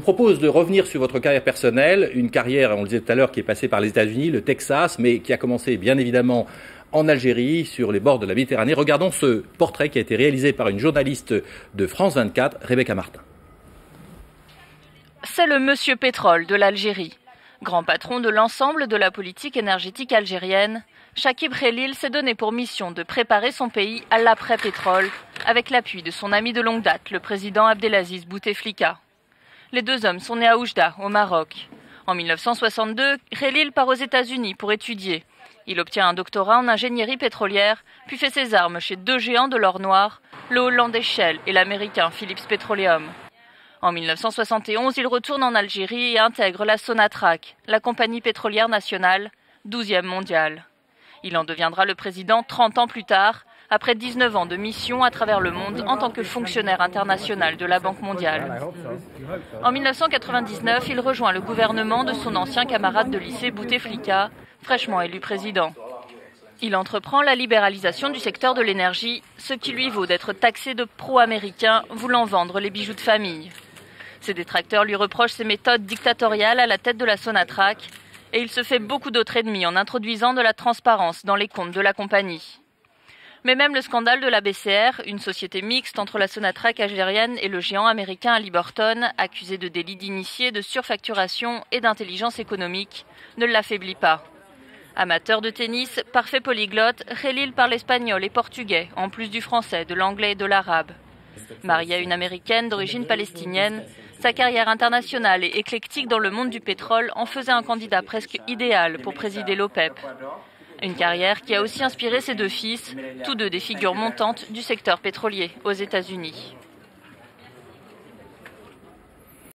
propose de revenir sur votre carrière personnelle, une carrière, on le disait tout à l'heure, qui est passée par les États-Unis, le Texas, mais qui a commencé bien évidemment en Algérie, sur les bords de la Méditerranée. Regardons ce portrait qui a été réalisé par une journaliste de France 24, Rebecca Martin. C'est le monsieur pétrole de l'Algérie. Grand patron de l'ensemble de la politique énergétique algérienne, Chakib Khelil s'est donné pour mission de préparer son pays à l'après-pétrole, avec l'appui de son ami de longue date, le président Abdelaziz Bouteflika. Les deux hommes sont nés à Oujda, au Maroc. En 1962, Khelil part aux États-Unis pour étudier. Il obtient un doctorat en ingénierie pétrolière, puis fait ses armes chez deux géants de l'or noir, le hollandais Shell et l'américain Phillips Petroleum. En 1971, il retourne en Algérie et intègre la Sonatrach, la compagnie pétrolière nationale, 12e mondiale. Il en deviendra le président 30 ans plus tard, après 19 ans de mission à travers le monde en tant que fonctionnaire international de la Banque mondiale. En 1999, il rejoint le gouvernement de son ancien camarade de lycée Bouteflika, fraîchement élu président. Il entreprend la libéralisation du secteur de l'énergie, ce qui lui vaut d'être taxé de pro-américain voulant vendre les bijoux de famille. Ses détracteurs lui reprochent ses méthodes dictatoriales à la tête de la Sonatrach et il se fait beaucoup d'autres ennemis en introduisant de la transparence dans les comptes de la compagnie. Mais même le scandale de la BCR, une société mixte entre la Sonatrach algérienne et le géant américain Halliburton, accusé de délits d'initié, de surfacturation et d'intelligence économique, ne l'affaiblit pas. Amateur de tennis, parfait polyglotte, Khelil parle espagnol et portugais, en plus du français, de l'anglais et de l'arabe. Marié à une américaine d'origine palestinienne, sa carrière internationale et éclectique dans le monde du pétrole en faisait un candidat presque idéal pour présider l'OPEP. Une carrière qui a aussi inspiré ses deux fils, tous deux des figures montantes du secteur pétrolier aux États-Unis.